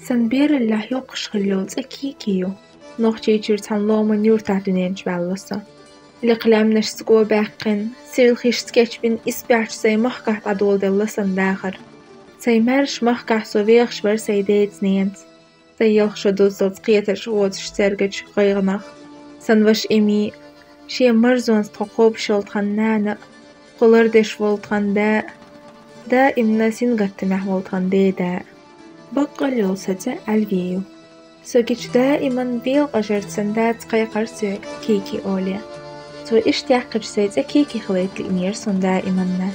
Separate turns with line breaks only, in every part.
Sanbir Allah yokuş hillolz kiyo. Noqçayçır tan loman yurtatünenç ballasa. Liqlamnaş sqo baqin, sivil xishtkechbin isbach say mahqat adol dellasan daxar. Say marsh mahqat so weex var say deeds neent. Say yalxsho dozot qieter wots stergach qeyrnach. San wash emi شي مرزونس تقوب شلطان قلر دش ولطان دا إمنا سنغتمح ولطان دا بقى لوسة الفيو سوكيش دائما بيل قجرت سندات قيقر سوك كيكي أوليا سو إش تعقب سيد كيكي خليت الإميرسون دائما ما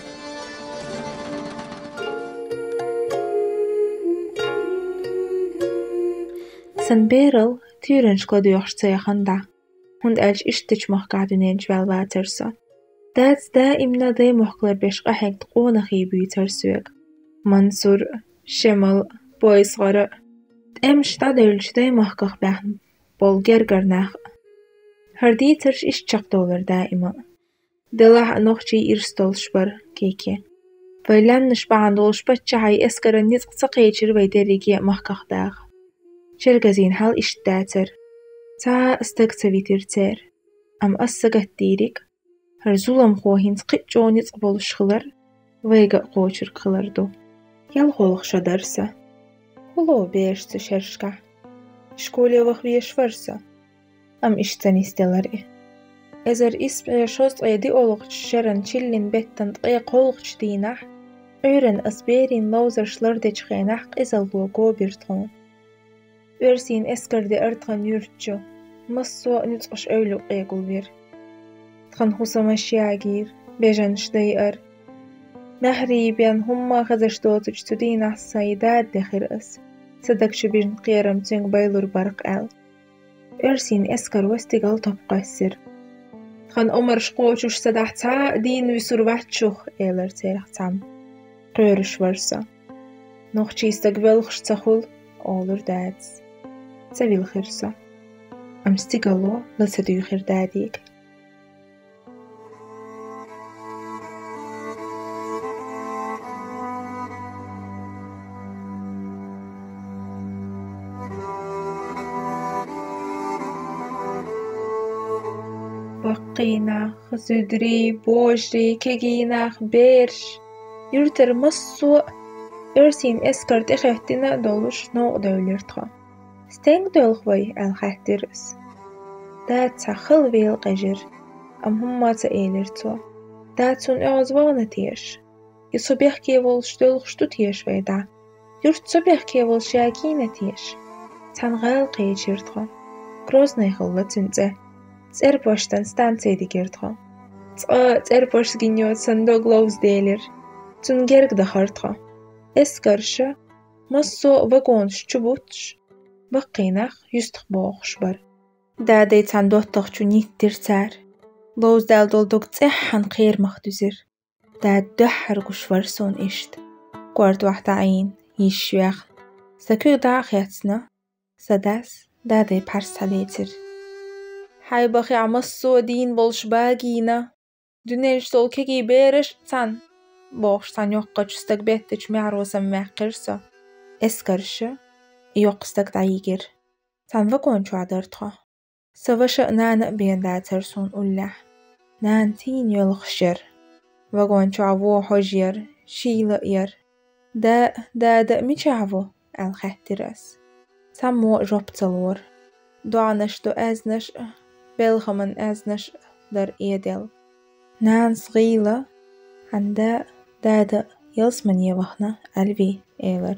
سنبيرل تيرنش قدو يحشتي خندا هند ألش إشتش محقعدنينش والواترسا داز دائما داي محقلر بشقا حق تقونا خيبو ترسوك منصور شمال بويس غرق امش تادرلش داي محقق بحن بولجرگر ناخ هردي ترش إشتشق دولر دائما دلاح نوخشي إرستولش بر كيكي فلان نشبعان دولش بچهاي اسكر نيزق سقيتشر ويدريجي محقق داخ شرقزين حال إشتاتر تا استقتبي ترتير أم أسقت ديرك هر زولم خوهين تقيتشوني تقبلش خلر ويقا قوشر خلردو يال خولخ شدرسا هلو بيش تشرشكا شكولي وخبيش فرسا أم إشتاني ستلري إذر إسم شوز أيدي أولغ شرن چلين بيتن تقيا قولغ دينح أيرن أسبيرين لوزر شلردج خينح إزل لوغو بيرتون ورسين اسكر دي أرتغن يرتجو مصو نتقش أولو قيقل بير تخن خوصا مشياغير بيجنش ديئر نهري بيان هما خزش دوتج تدين السايدات دخير أس صدقش بيجن قيرم تنگ بايلور برق آل ورسين اسكر وستيقال تبقى السر تخن أمر شقوشوش صدحتا دين ويسور وحتشوخ إيلر تيرخ تام قيرش ورسا نوخشي استقبلخش تخول أولر دادز سبيل خيرسا أم استقالو لسدو خير داديك بقينا خزدري بوجري كيجينا بيرش يرتر مصو ارسين اسكرت اخيتنا دولش نوع دولرتها ستنگ دولخوي الخاترس دا تخل ويل قجر أم هما تأيلرتوا دا تون اعزوانا تيش يصبح كيولش دولخشتو تيش ويدا يرت صبح كيولش ياكينا تيش تنغال قيجرتها كروزنا يخلت تنزه تسير باشتن ستان سيدي جرتها تسير باش جنيوت صندوق لوز ديلر تنجرق دخرتها اسكرشة مصو وغونش چبوتش بقيناخ يستخبوخش بر دادي تندوتخ چو نيت ترتار لوز دال دولدوك تسحن قير مخدوزر داد دحر قش ورسون اشت قوارد واحد عين يشويخ سكو داخيتنا سداس دادي پرس هليتر هاي باخي عمصو دين بولش باقينا دونيش دول كيكي بيرش تان بوخش تان يوقع جستك بيتش معروسا معقرسا اسكرشة يوقستك دايجر تان فقون شو عدرتها سواشا نانا بين دا ترسون أولاح نان تين يلخشر فقون شو عوو حجير شيلا ير دا ميش عوو الخهترس تامو جبتلور دوعنش دو ازنش بلخمن ازنش در ايدل نان صغيلة عند دادا يلس من يوخنا ألفي إيلر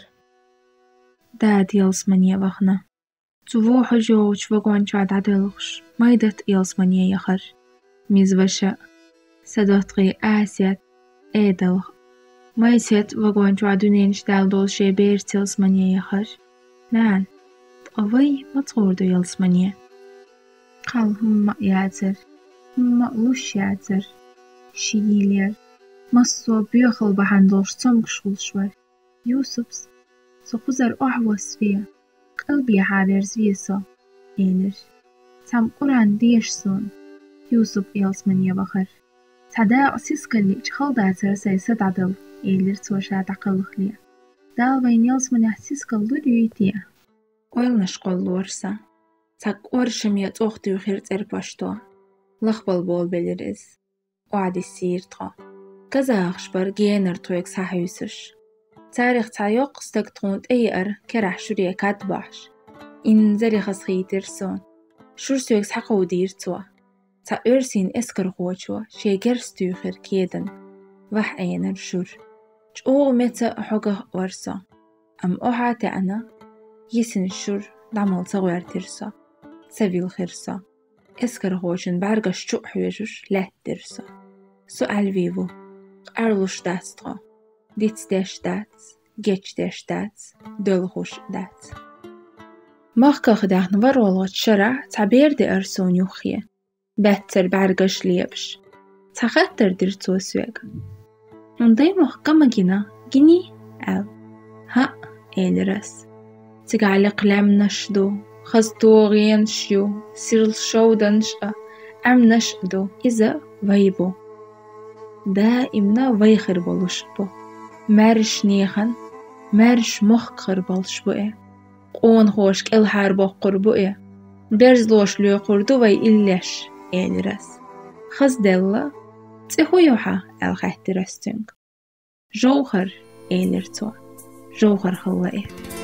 داد يلس من يوخنا تفو حجوش وقوان شاد عدلغش مايدت يلس من يخر ميزوشا سدوتغي آسيات إيدلغ مايسيت وقوان شادونينش دال دول شي بيرت يلس من يخر نان تقوي مطغوردو يلس من قال هم ياتر هم وش ياتر شيلير مصو بيخل بحندوش صمك شوار يوسفس سخزر أحوس فيها قلبي حابر زيسا إيلر تام قران ديشسون يوسف إيلس من يبخر تدا أسيسك اللي تخلدا ترسي ستعدل إيلر توشا تقلخ ليا دال بين يلس من يحسيسك اللوريتيا Oylnaş qollursa. Taq orşamya toxtu xirtser paşto. Laxbal bol beliriz. Oadi sirtqa. Kazaqşbar gener toyk sahüsüş. Tarix tayoq stagtont eyer kerah şurya katbaş. İn zari xasxitirson. Şur söks haqo dirtwa. Ta örsin eskar xoçwa şeger stüxir keden. Vah einer şur. Çoğu meta xoga varsa. Am oha ta'na يسن الشر دعمل صغير ترسا سبيل خرسا اسكر هوشن برگش شو حوجش لا ترسا سؤال فيفو أرلوش داستغا ديتس داش داتس جيتش داش داتس دولغوش داتس ماخكا خداحن ورولغت شرع تعبير دي أرسون يوخيه باتر برگش ليبش تخطر درتو سويق نضي محكمة جني أو ها إلرس تجعل قلم نشدو خزتو غينشيو سيرل شو دنشأ أم نشدو إذا ويبو دائمنا ويخر بلوشبو مارش نيخن مارش مخخر بلشبو قون خوش كل حربو قربو برزلوش لو قردو وي إليش إلرس خز دلا تخو يوحا الخيت رستنك جوهر إلرتو جوهر خلائه